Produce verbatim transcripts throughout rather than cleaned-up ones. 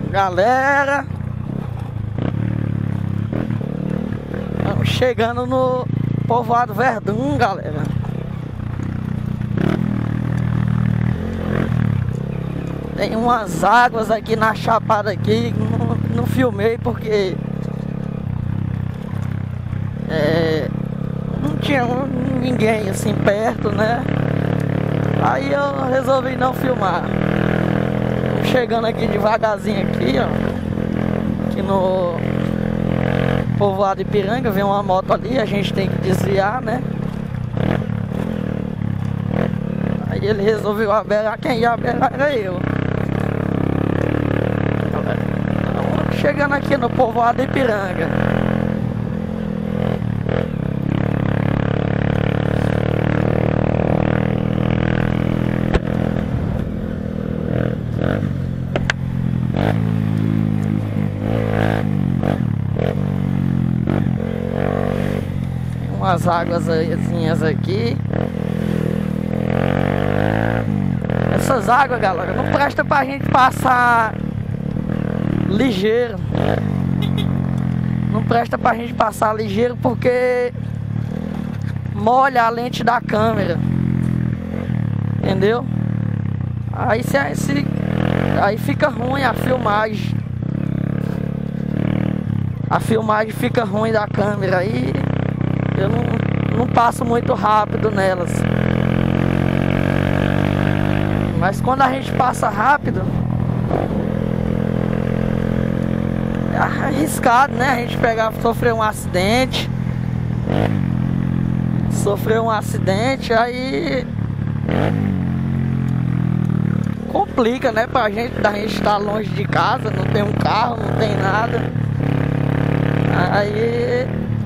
Galera, estamos chegando no povoado Verdun, galera. Tem umas águas aqui na chapada aqui, não, não filmei porque é, não tinha ninguém assim perto, né? Aí eu resolvi não filmar. Chegando aqui devagarzinho aqui, ó, aqui no povoado Ipiranga, vem uma moto ali, a gente tem que desviar, né? Aí ele resolveu abelar, quem ia abelar era eu. Então, chegando aqui no povoado Ipiranga. Umas águas aqui. Essas águas, galera, não presta pra gente passar ligeiro. Não presta pra gente passar ligeiro porque molha a lente da câmera. Entendeu? Aí, se, se, aí fica ruim a filmagem. A filmagem fica ruim da câmera. Aí eu não, não passo muito rápido nelas. Mas quando a gente passa rápido, é arriscado, né? A gente pegar, sofrer um acidente. Sofrer um acidente, aí complica, né? Pra gente, da gente estar longe de casa, não tem um carro, não tem nada. Aí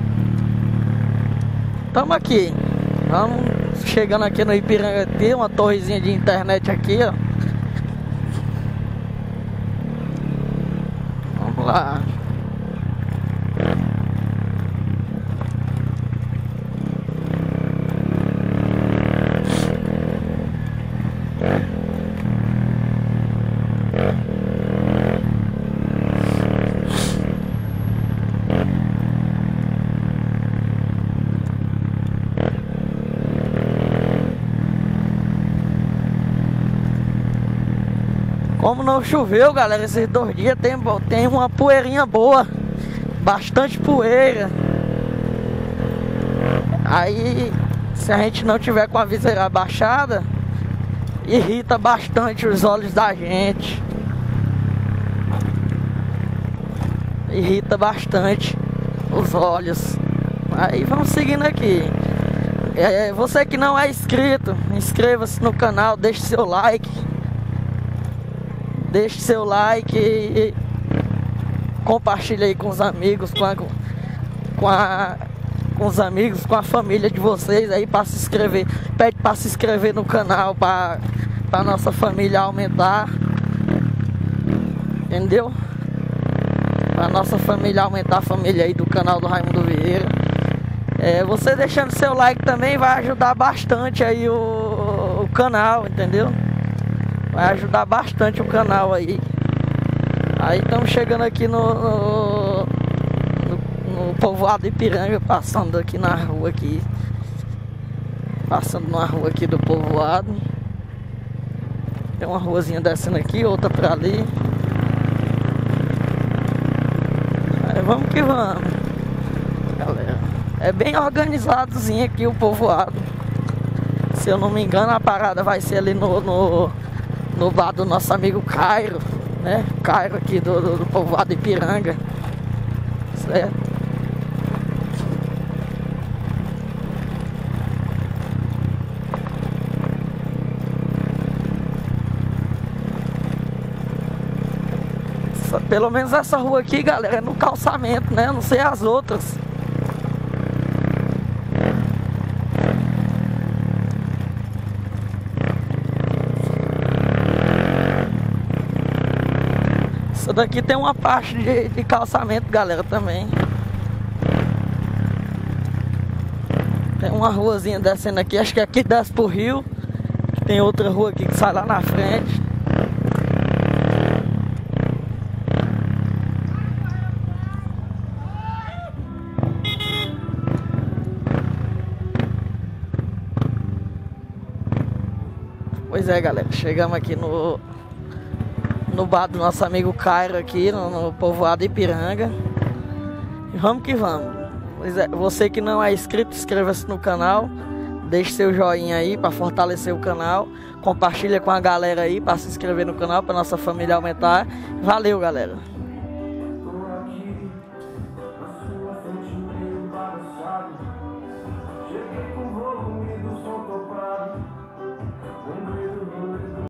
estamos aqui, vamos chegando aqui no Ipiranga, tem uma torrezinha de internet aqui, ó. Vamos lá. Como não choveu, galera, esses dois dias tem, tem uma poeirinha boa. Bastante poeira. Aí, se a gente não tiver com a viseira abaixada, irrita bastante os olhos da gente. Irrita bastante os olhos. Aí vamos seguindo aqui. É, você que não é inscrito, inscreva-se no canal, deixe seu like. Deixe seu like e compartilhe aí com os amigos, com, a, com, a, com os amigos, com a família de vocês aí para se inscrever. Pede para se inscrever no canal para a nossa família aumentar. Entendeu? Para nossa família aumentar, a família aí do canal do Raimundo Vieira. É, você deixando seu like também vai ajudar bastante aí o, o canal, entendeu? Vai ajudar bastante o canal aí. Aí estamos chegando aqui no, no, no, no povoado Ipiranga, passando aqui na rua aqui. Passando na rua aqui do povoado. Tem uma ruazinha descendo aqui, outra pra ali. Aí vamos que vamos, galera. É bem organizadozinho aqui o povoado. Se eu não me engano, a parada vai ser ali no... no no bar do nosso amigo Cairo, né? Cairo aqui do, do, do povoado Ipiranga, certo? Pelo menos essa rua aqui, galera, é no calçamento, né? Não sei as outras. Essa daqui tem uma parte de, de calçamento, galera, também. Tem uma ruazinha descendo aqui, acho que aqui desce pro rio. Tem outra rua aqui que sai lá na frente. Pois é, galera, chegamos aqui no no bar do nosso amigo Cairo aqui, no, no povoado Ipiranga. E vamos que vamos. Pois é, você que não é inscrito, inscreva-se no canal, deixe seu joinha aí para fortalecer o canal, compartilha com a galera aí para se inscrever no canal, para nossa família aumentar. Valeu, galera!